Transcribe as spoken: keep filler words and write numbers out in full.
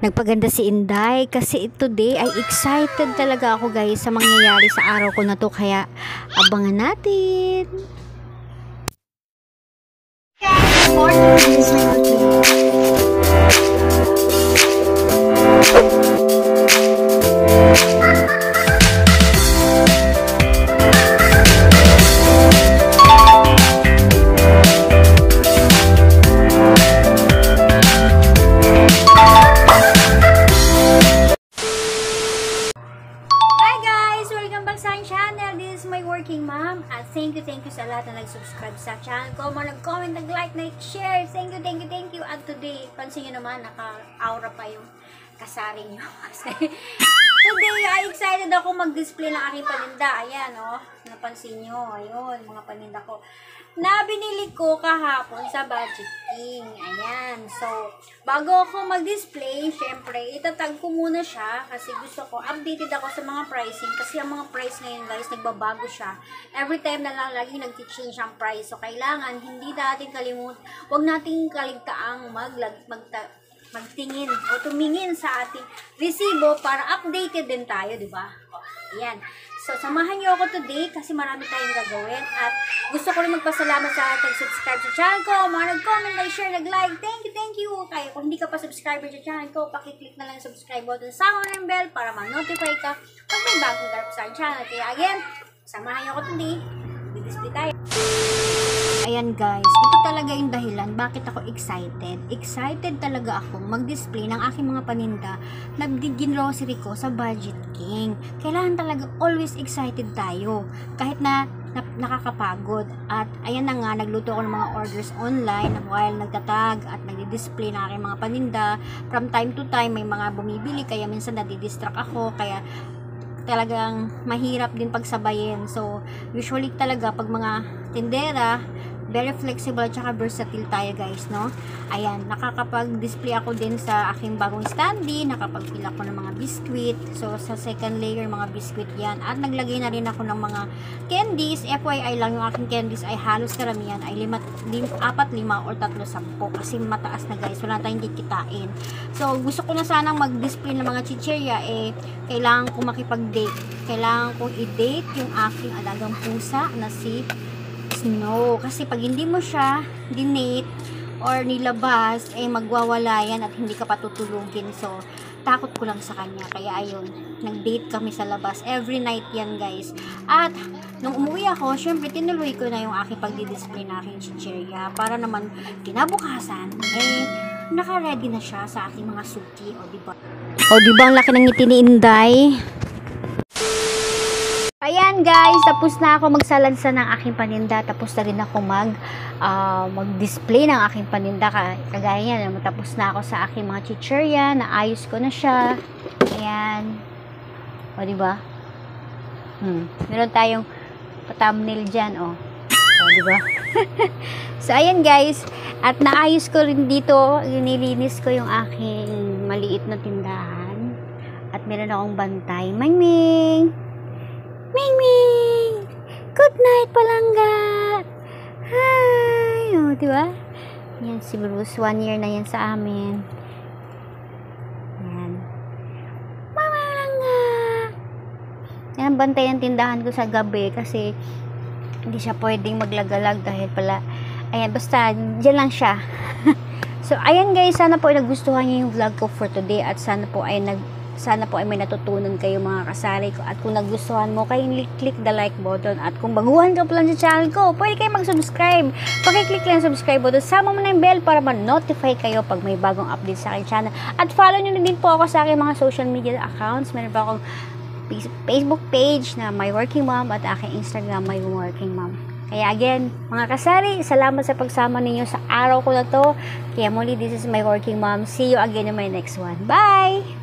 Nagpaganda si Inday kasi today ay excited talaga ako guys sa mangyayari sa araw ko na to, kaya abangan natin. Working mom, at thank you, thank you sa lahat na nag-subscribe sa channel ko, mga nag-comment, nag-like, nag-share. Thank you, thank you, thank you. At today, pansin nyo naman, naka-aura pa yung kasari nyo. Today, ay excited ako mag-display ng aking paninda. Ayan, oh, napansin nyo. Ayun, mga paninda ko na binili ko kahapon sa Budget King. Ayan. So, bago ako mag-display, syempre, itatag ko muna siya kasi gusto ko, updated ako sa mga pricing kasi ang mga price ngayon guys, nagbabago siya. Every time na lang lagi nag-change ang price. So, kailangan, hindi natin kalimut, huwag nating kaligtaang maglag, magta, magtingin o tumingin sa ating resibo para updated din tayo, di ba? Ayan. So, samahan niyo ako today kasi marami tayong gagawin at gusto ko rin magpasalamat sa ating subscribe sa channel ko, mga nag-comment, nag-share, nag-like. Thank you, thank you. Kaya kung hindi ka pa subscriber sa channel ko, pakiclick na lang yung subscribe button, sama ng bell para ma-notify ka pag may bagong garap sa channel. Kaya again, samahan niyo ako today. Di-display tayo. Ayan guys, ito talaga yung dahilan bakit ako excited. Excited talaga ako mag-display ng aking mga paninda na ginrocery ko sa Budget King. Kailangan talaga always excited tayo. Kahit na, na nakakapagod. At ayan na nga, nagluto ako ng mga orders online while nagtatag at nagdi-display ng aking mga paninda. From time to time, may mga bumibili kaya minsan nadidistract ako. Kaya talagang mahirap din pagsabayin. So, usually talaga pag mga tindera, very flexible at saka versatile tayo guys, no? Ayan, nakakapag-display ako din sa aking bagong standee, nakapag-fill ako ng mga biscuit. So, sa second layer, mga biscuit yan. At naglagay na rin ako ng mga candies. F Y I lang, yung aking candies ay halos karamihan ay lima, lim, apat, lima, or tatlo, sampo. Kasi mataas na guys, wala tayong kikitain. So, gusto ko na sanang mag-display ng mga chichirya, eh, kailangan ko makipag-date. Kailangan kong i-date yung aking alagang pusa na si Snow. Kasi pag hindi mo siya dinate or nilabas, eh magwawala yan at hindi ka patutulugin. So, takot ko lang sa kanya. Kaya ayun, nag-date kami sa labas. Every night yan guys. At nung umuwi ako, syempre tinuloy ko na yung aking pagdi-display na aking chichirya para naman kinabukasan, eh naka-ready na siya sa aking mga suki. O diba? O diba ang laki ng ngiti ni Inday? Ayan guys, tapos na ako magsalansa ng aking paninda. Tapos na rin ako mag uh, mag-display ng aking paninda. Kagaya yan, tapos na ako sa aking mga chichirya. Naayos ko na siya. Ayan. O diba? Hmm. Meron tayong thumbnail dyan. O, o diba? So ayan guys. At naayos ko rin dito. Nilinis ko yung aking maliit na tindahan. At meron akong bantay. Ming Ming! Ming Ming! Good night, palangga! Hi! O, diba? Yan, si Bruce. One year na yan sa amin. Yan. Mama, palangga! Yan, bantay ang tindahan ko sa gabi kasi hindi siya pwedeng maglagalag dahil pala, ayan, basta, dyan lang siya. So, ayan guys, sana po ay nagustuhan niyo yung vlog ko for today at sana po ay nag Sana po ay may natutunan kayo mga kasari ko. At kung nagustuhan mo, kayo click the like button. At kung baguhan ka pa lang sa channel ko, pwede kayo mag-subscribe. Pakiclick lang yung subscribe button. Sama mo na yung bell para ma-notify kayo pag may bagong update sa aking channel. At follow nyo na din po ako sa aking mga social media accounts. Meron pa akong Facebook page na My Working Mom at aking Instagram My Working Mom. Kaya again, mga kasari, salamat sa pagsama ninyo sa araw ko na to. Kaya muli, this is My Working Mom. See you again in my next one. Bye!